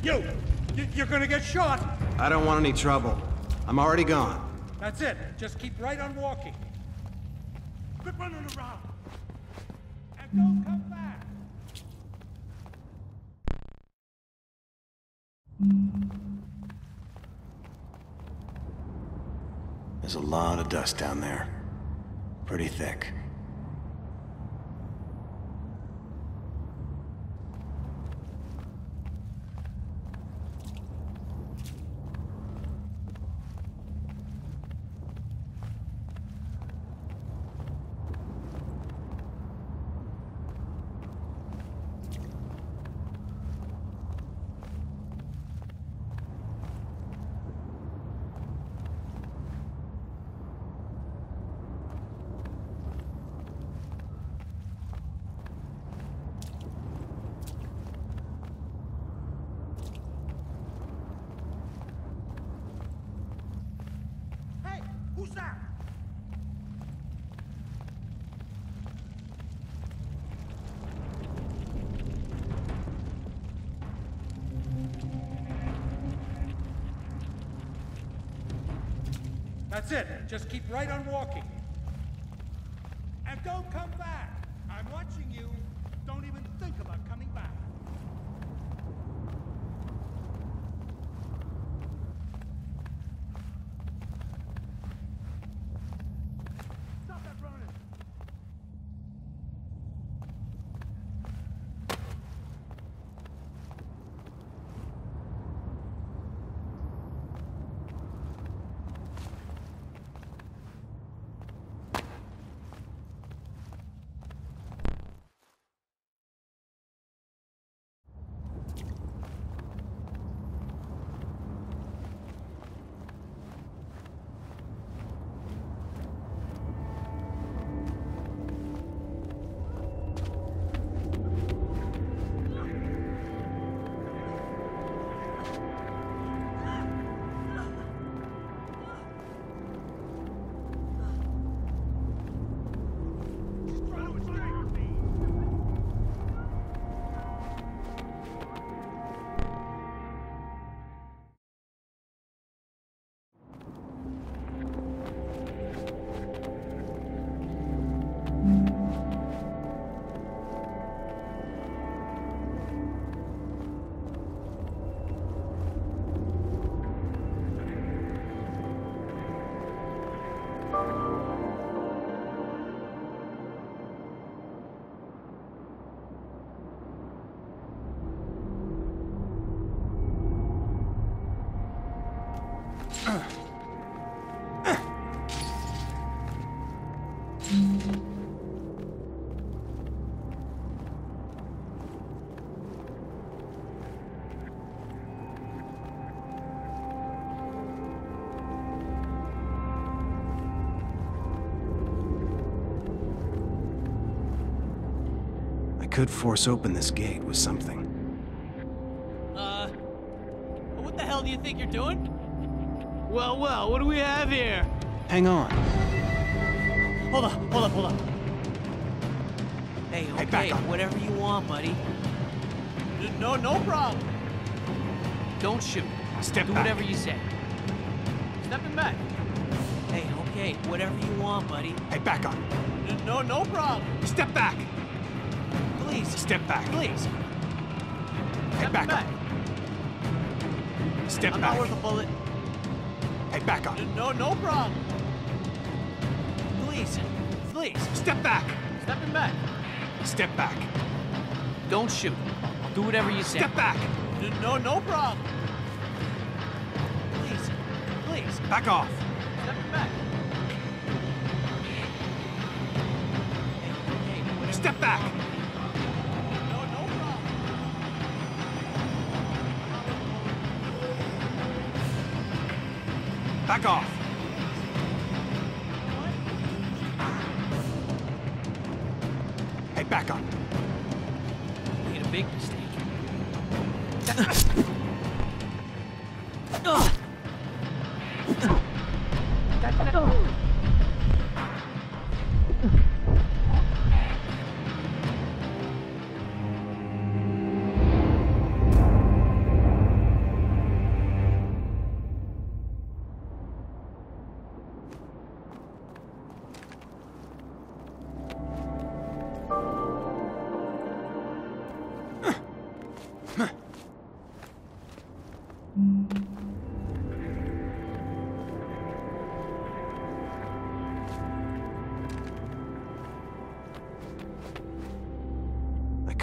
You're gonna get shot! I don't want any trouble. I'm already gone. That's it. Just keep right on walking. Quit running around! And don't come back! There's a lot of dust down there. Pretty thick. Who's that? That's it. Just keep right on walking. And don't come back. I'm watching you. Don't even think about coming back. Stop that running. I could force open this gate with something. What the hell do you think you're doing? Well, what do we have here? Hang on. Hold up. Hey, okay, back up. whatever you want, buddy. No problem. Don't shoot. Step Do back. whatever you say. Stepping back. Hey, okay, whatever you want, buddy. Hey, back up. No problem. Step back. Please. Step back. Please. Hey, back up. Step I'm back. not worth a bullet. Hey, back up. No problem. Please. Step back. Stepping back. Step back. Don't shoot. I'll do whatever you say. Step back. No problem. Please. Back off. Stepping back. Hey, whatever Step you back. want. No problem. Back off. Hey, back up. Made a big mistake.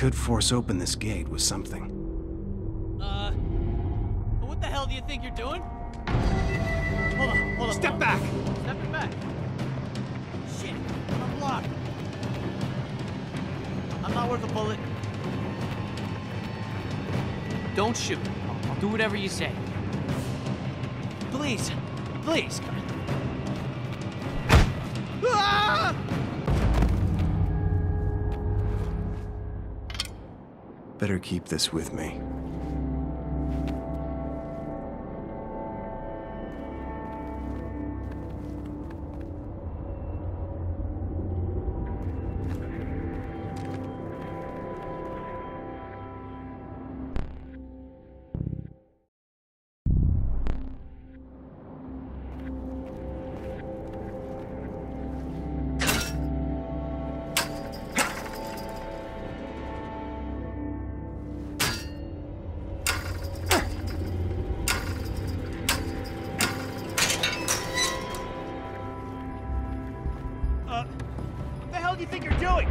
could force open this gate with something. What the hell do you think you're doing? Hold on. Step back! Stepping back. Shit, I'm locked. I'm not worth a bullet. Don't shoot. I'll do whatever you say. Please. Ah! Better keep this with me. What the hell do you think you're doing?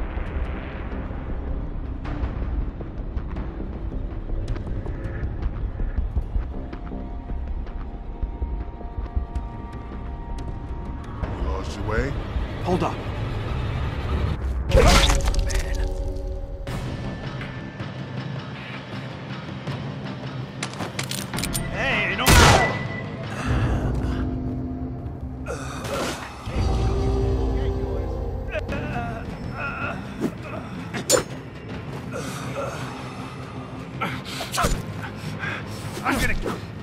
You lost your way? Hold up. Hey, no. I'm gonna...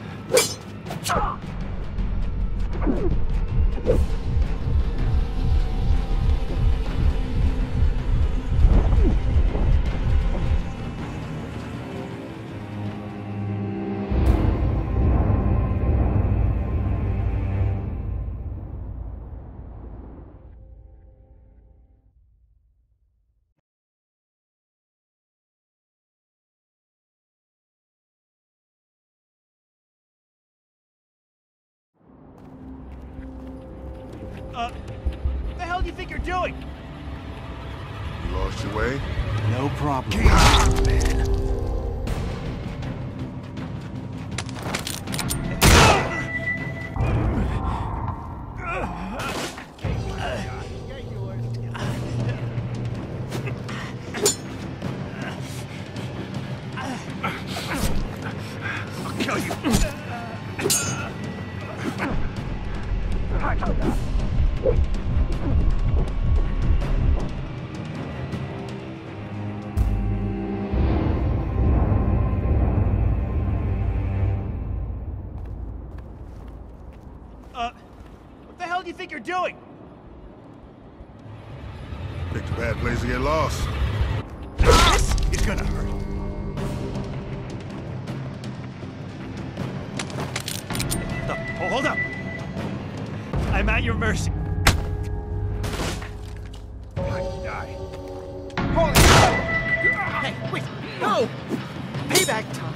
What the hell do you think you're doing? You lost your way? No problem. I'll kill you! What the hell do you think you're doing? Picked a bad place to get lost. It's gonna hurt. Oh, hold up! I'm at your mercy. Die. Hey, wait! No! Payback time!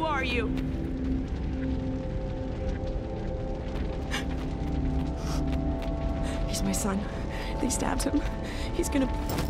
are you? He's my son. They stabbed him. He's gonna...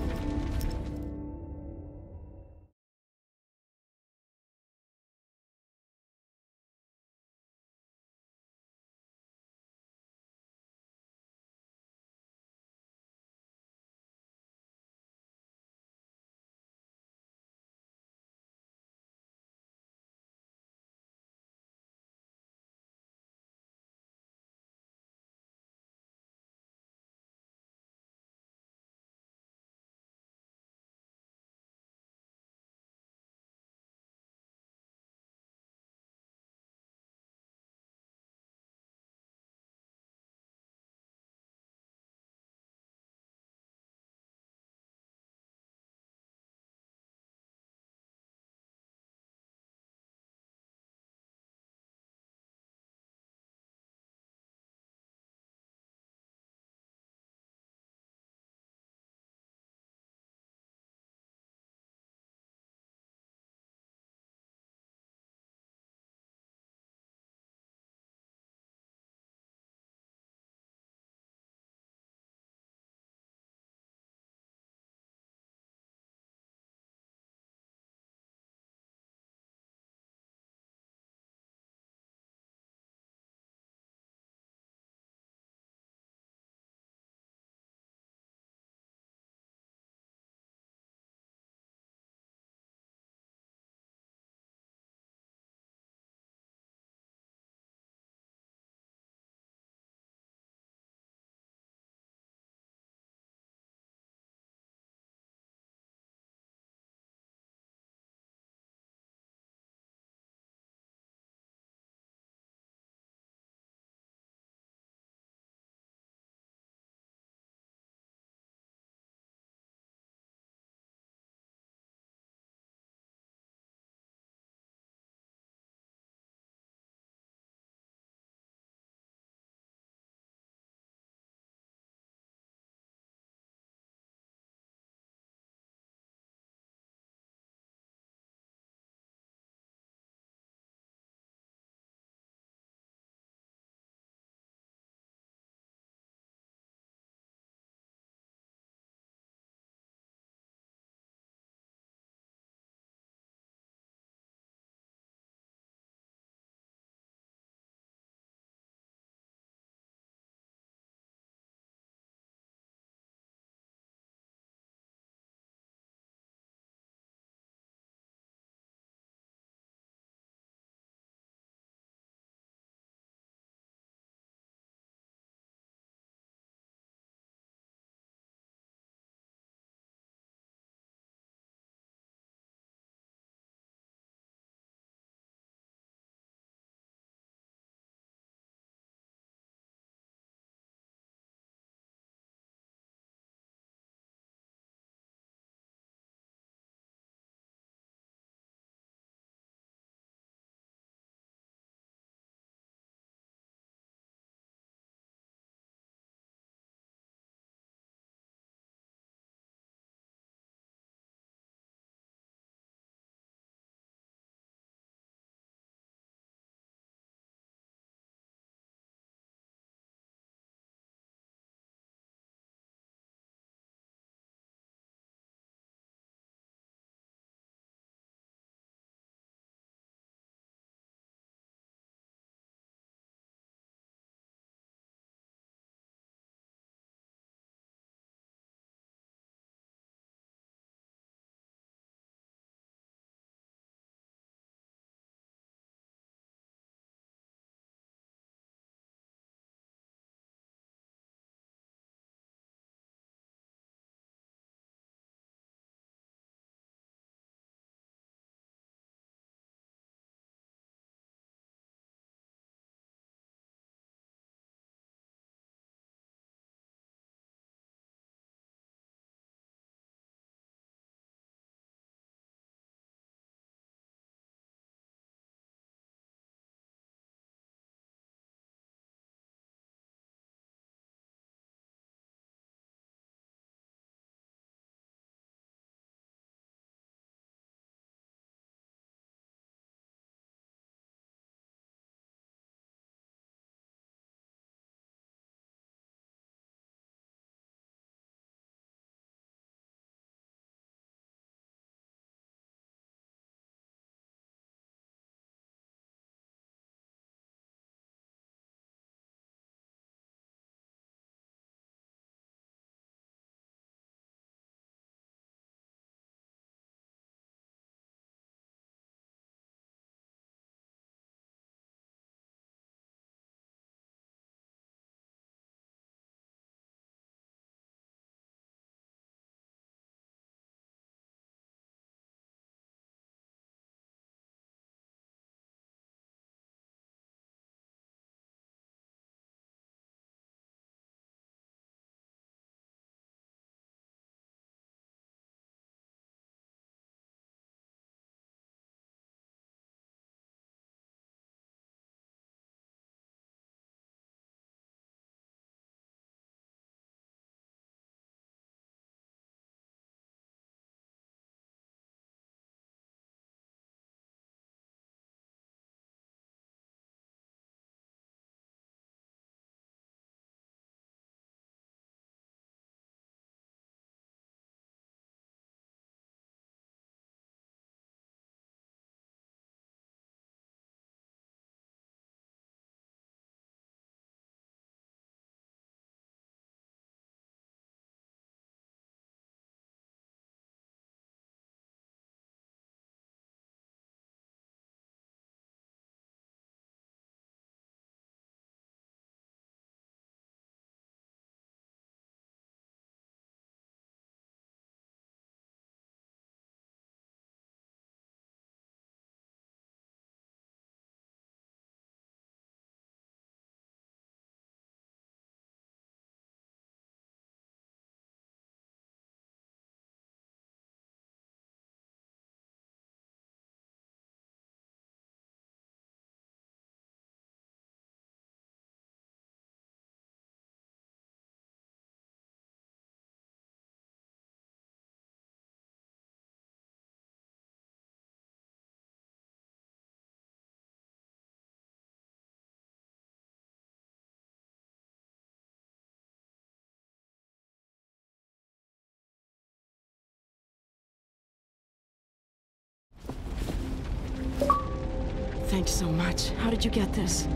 Thanks so much. How did you get this?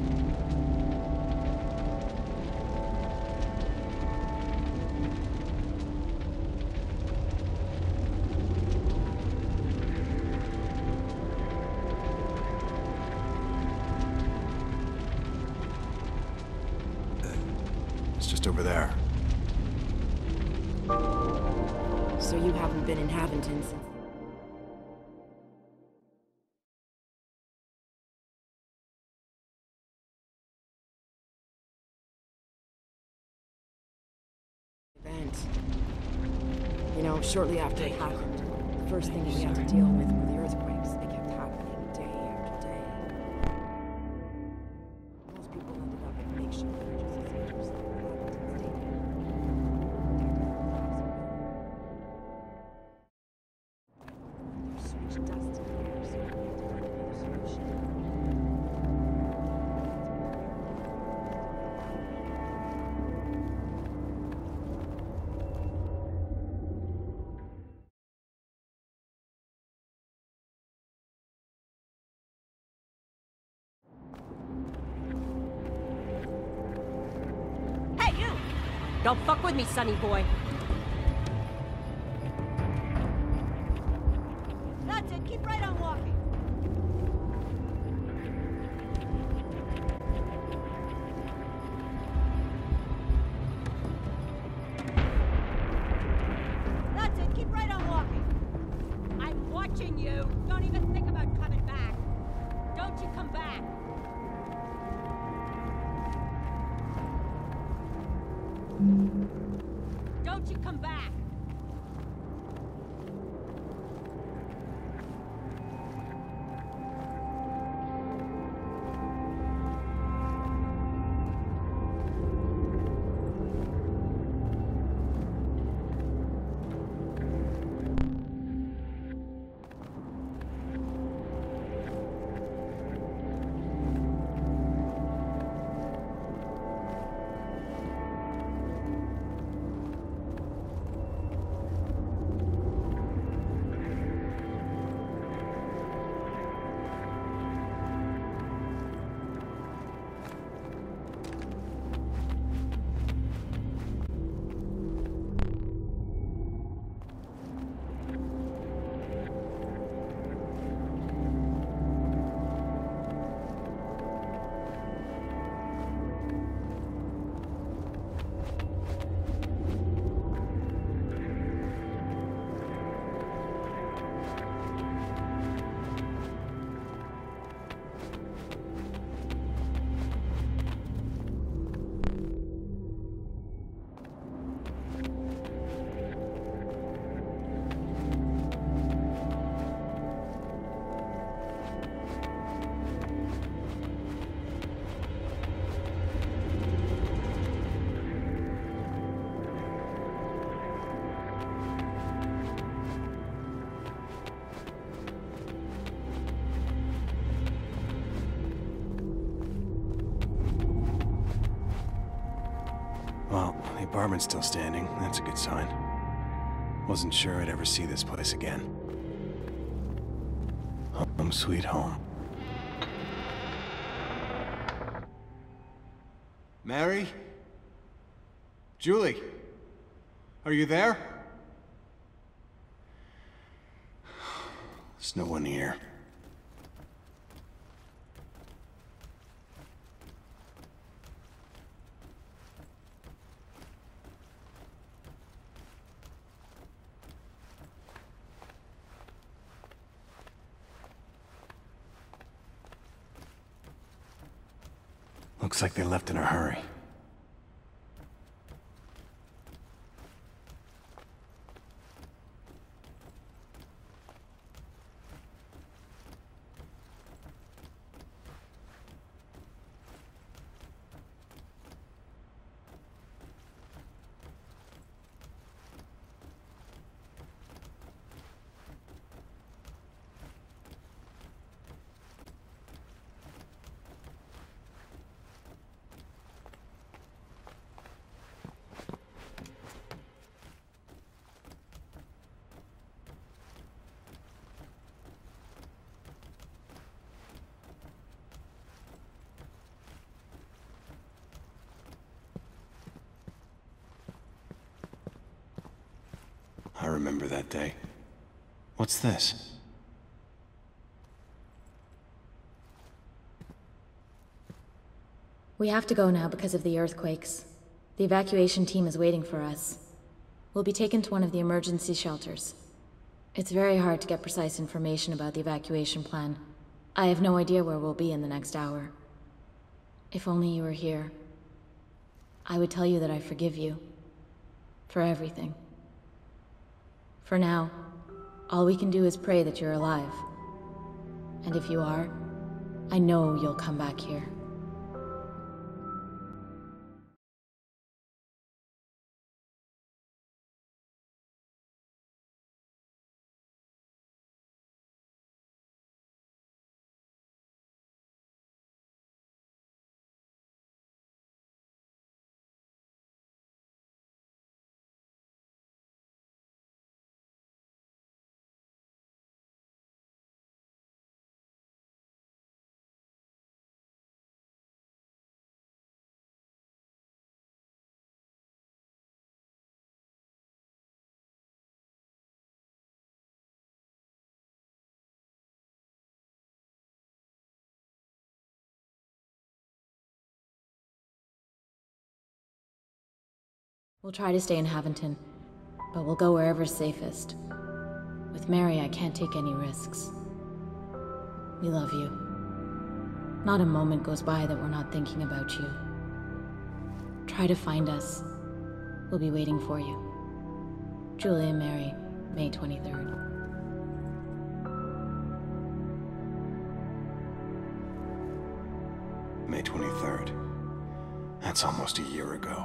It's just over there. So you haven't been in Haventon since... event. You know, shortly after it happened, the first thing we had to deal with were the earthquakes. They kept happening day after day. Most people ended up at makeshift emergency centers like Haventon Stadium. There's so much dust in the air, so we had to find another solution. Hey, you! Don't fuck with me, sonny boy. That's it. Keep right on walking. That's it. Keep right on walking. I'm watching you. Don't even think about coming back. Don't you come back. Don't you come back! Well, the apartment's still standing. That's a good sign. Wasn't sure I'd ever see this place again. Home sweet home. Mary? Julie? Are you there? There's no one here. Looks like they left in a hurry. remember that day. What's this? We have to go now because of the earthquakes. The evacuation team is waiting for us. We'll be taken to one of the emergency shelters. It's very hard to get precise information about the evacuation plan. I have no idea where we'll be in the next hour. If only you were here, I would tell you that I forgive you. For everything. For now, all we can do is pray that you're alive. And if you are, I know you'll come back here. We'll try to stay in Haventon, but we'll go wherever's safest. With Mary, I can't take any risks. We love you. Not a moment goes by that we're not thinking about you. Try to find us. We'll be waiting for you. Julie and Mary, May 23rd. May 23rd. That's almost a year ago.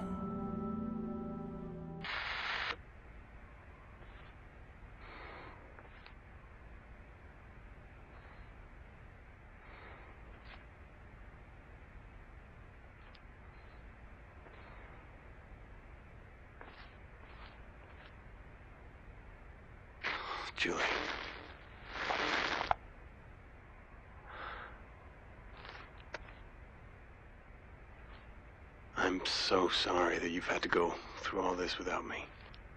Julie. I'm so sorry that you've had to go through all this without me.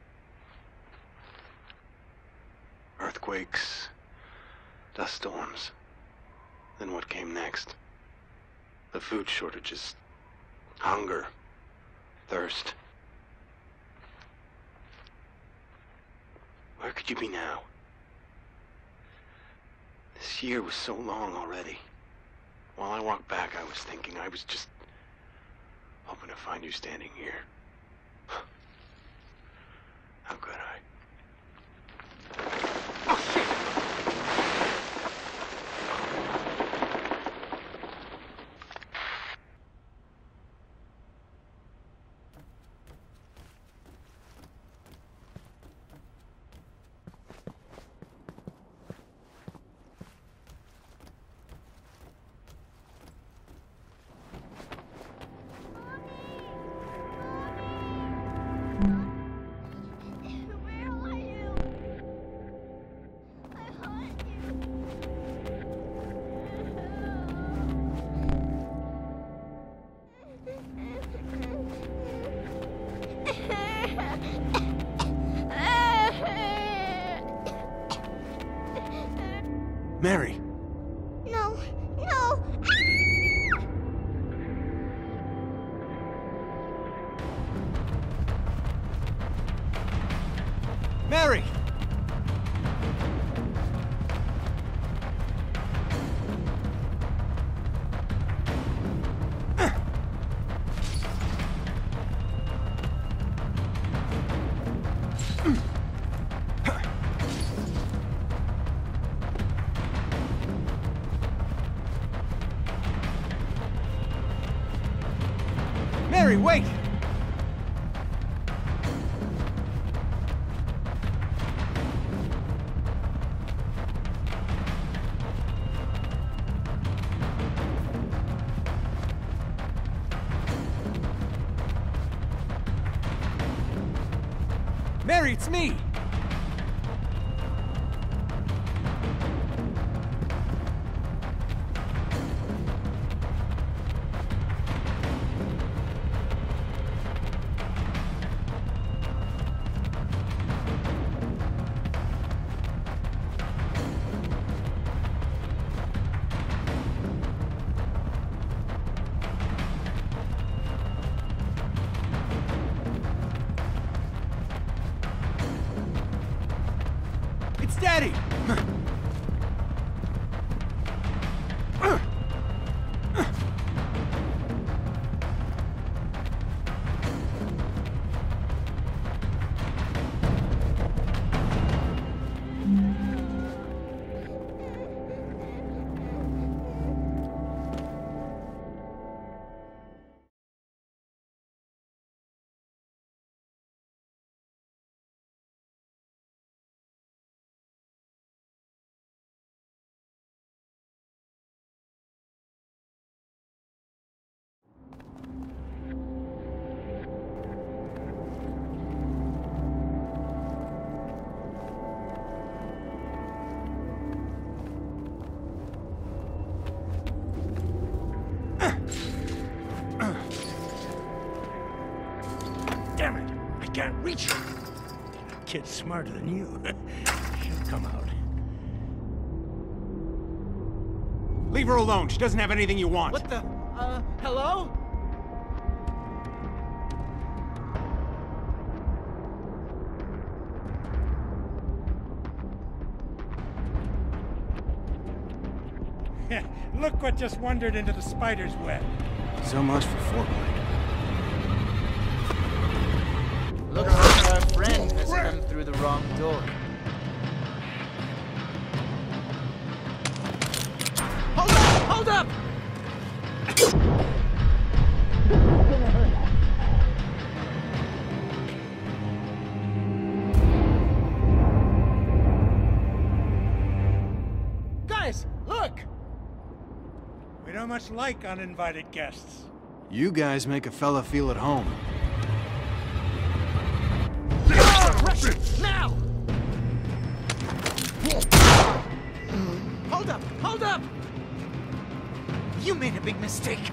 Earthquakes, dust storms. Then what came next? The food shortages, hunger, thirst. Where could you be now? This year was so long already. While I walked back, I was thinking I was just hoping to find you standing here. How could I? Oh, shit! Mary! No, no! Mary! Mary, wait! Mary, it's me! it steady! Damn it! I can't reach her! Kid's smarter than you. She'll come out. Leave her alone. She doesn't have anything you want. What the? Hello? Look what just wandered into the spider's web. So much for foreplay. Looks like our friend has come through the wrong door. Hold up! Hold up! Guys, look! We don't much like uninvited guests. You guys make a fella feel at home. Now! Hold up! Hold up! You made a big mistake.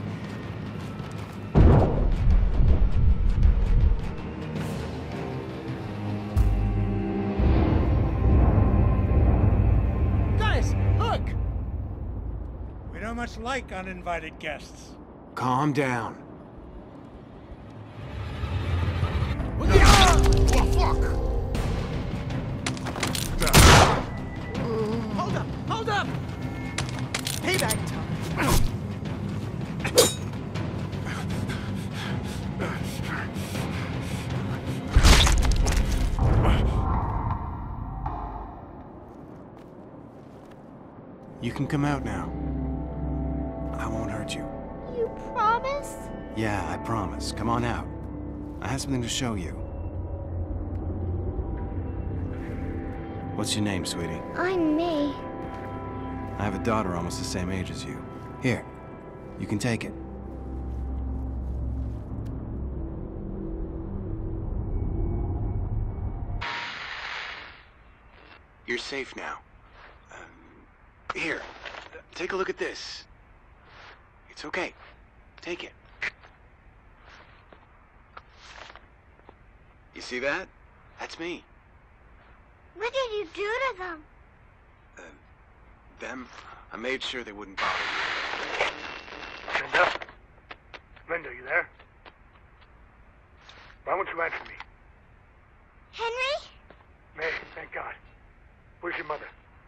Guys, look! We don't much like uninvited guests. Calm down. Hold up! Hold up! Payback time! You can come out now. I won't hurt you. You promise? Yeah, I promise. Come on out. I have something to show you. What's your name, sweetie? I'm May. I have a daughter almost the same age as you. Here, you can take it. You're safe now. Here, take a look at this. It's okay. Take it. You see that? That's me. What did you do to them? Them? I made sure they wouldn't bother you. Linda? Linda, you there? Why won't you answer me? Henry? May, thank God. Where's your mother?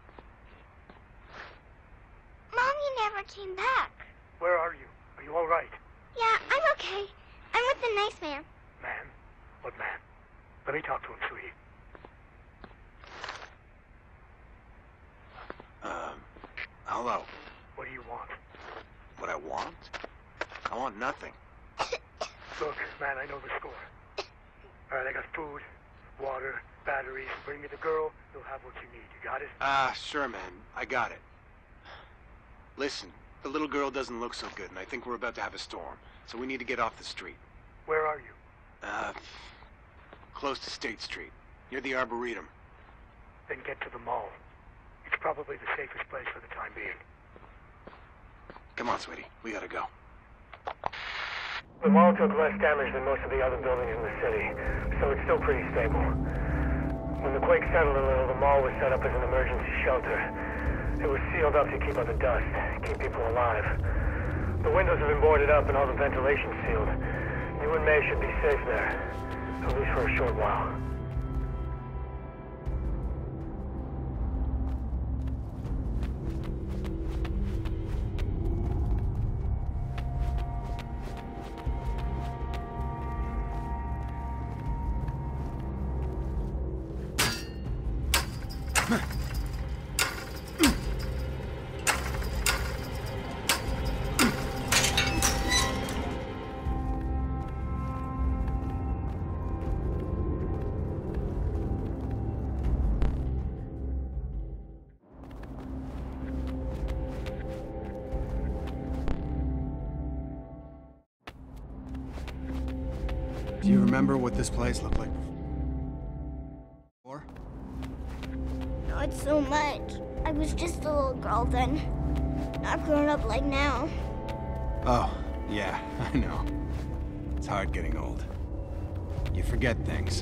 Mommy never came back. Where are you? Are you all right? Yeah, I'm okay. I'm with the nice man. Man? What man? Let me talk to him, sweetie. Hello. What do you want? What I want? I want nothing. Look, man, I know the score. All right, I got food, water, batteries. Bring me the girl, you'll have what you need. You got it? Sure, man. I got it. Listen, the little girl doesn't look so good, and I think we're about to have a storm. So we need to get off the street. Where are you? Close to State Street, near the Arboretum. Then get to the mall. It's probably the safest place for the time being. Come on, sweetie. We gotta go. The mall took less damage than most of the other buildings in the city, so it's still pretty stable. When the quake settled a little, the mall was set up as an emergency shelter. It was sealed up to keep out the dust, keep people alive. The windows have been boarded up and all the ventilation sealed. You and May should be safe there, at least for a short while. Do you remember what this place looked like before? Not so much. I was just a little girl then. Not grown up like now. Oh, yeah, I know. It's hard getting old. You forget things.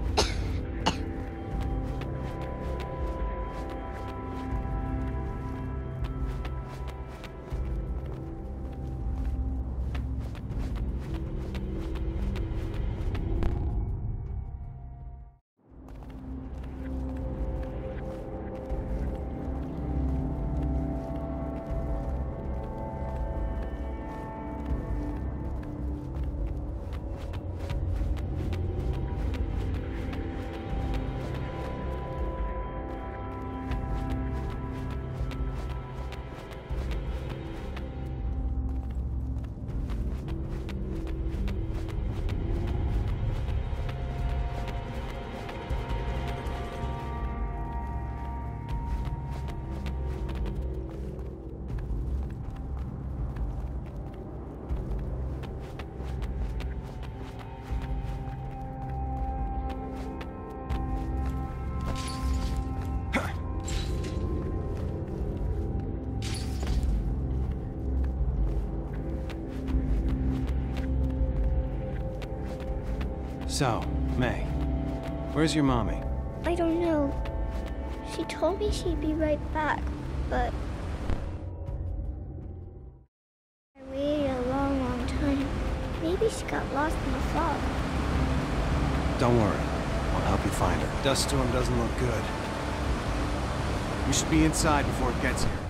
So, May, where's your mommy? I don't know. She told me she'd be right back, but I waited a long, long time. Maybe she got lost in the fog. Don't worry. I'll help you find her. Dust storm doesn't look good. We should be inside before it gets here.